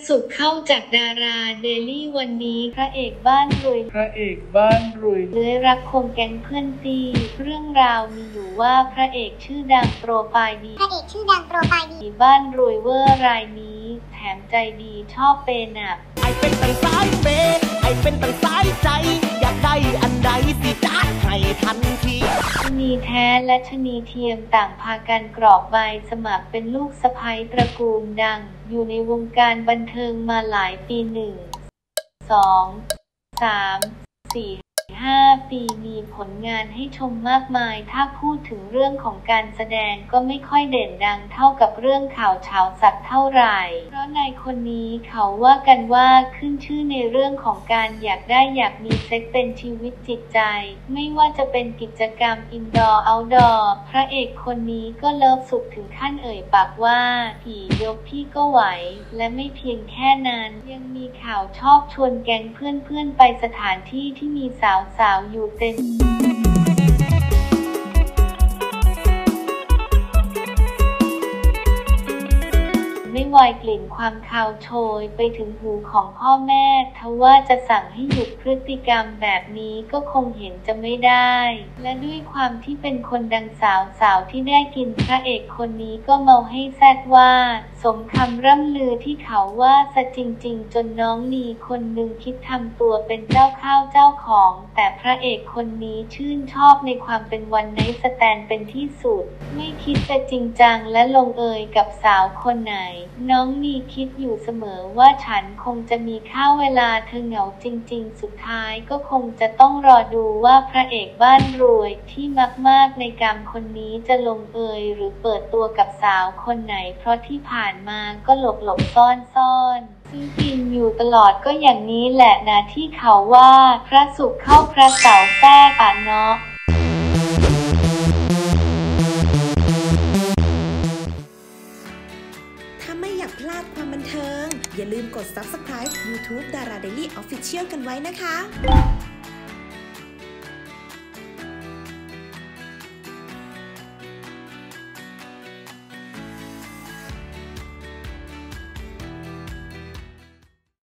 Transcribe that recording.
สุดเข้าจากดาราเดลี่วันนี้พระเอกบ้านรวยเลื้อยรักคมแก๊งเพื่อนซีเรื่องราวมีอยู่ว่าพระเอกชื่อดังโปรไฟล์ดีบ้านรวยเวอร์รายนี้แถมใจดีชอบเปย์หนักไอเป็นตั้งสายเปย์ไอเป็นตั้งสายใจอยากได้อันใดสิจัดให้ทันทีชนีแท้และชนีเทียมต่างพากันกรอกใบสมัครเป็นลูกสะใภ้ตระกูลดังอยู่ในวงการบันเทิงมาหลายปี1 2 3 4 5 ปีมีผลงานให้ชมมากมายถ้าพูดถึงเรื่องของการแสดงก็ไม่ค่อยเด่นดังเท่ากับเรื่องข่าวเช้าสักเท่าไหร่เพราะนายคนนี้เขาว่ากันว่าขึ้นชื่อในเรื่องของการอยากมีเซ็กเป็นชีวิตจิตใจไม่ว่าจะเป็นกิจกรรมอินดอร์เอาท์ดอร์พระเอกคนนี้ก็เลิฟสุดถึงขั้นเอ่ยปากว่าผียกพี่ก็ไหวและไม่เพียงแค่นั้นยังมีข่าวชอบชวนแก๊งเพื่อนไปสถานที่ที่มีสาวอยู่เต็มไม่วายกลิ่นความคาวโชยไปถึงหูของพ่อแม่ทว่าจะสั่งให้หยุดพฤติกรรมแบบนี้ก็คงเห็นจะไม่ได้และด้วยความที่เป็นคนดังสาวที่ได้กินพระเอกคนนี้ก็เมาให้แซดว่าสมคำร่ำลือที่เขาว่าซะจริงๆจนน้องนีคนหนึ่งคิดทำตัวเป็นเจ้าข้าวเจ้าของแต่พระเอกคนนี้ชื่นชอบในความเป็นวันไนท์สแตนด์เป็นที่สุดไม่คิดจะจริงจังและลงเอยกับสาวคนไหนน้องนีคิดอยู่เสมอว่าฉันคงจะมีข้าวเวลาเธอเหงาจริงๆสุดท้ายก็คงจะต้องรอดูว่าพระเอกบ้านรวยที่มากในกามคนนี้จะลงเอยหรือเปิดตัวกับสาวคนไหนเพราะที่ผ่านมาก็หลบซ่อนซึ่งกินอยู่ตลอดก็อย่างนี้แหละนะที่เขาว่าพระศุกร์เข้าพระเสาร์แทรกอ่ะเนาะถ้าไม่อยากพลาดความบันเทิงอย่าลืมกด Subscribe YouTube Dara Daily Official กันไว้นะคะ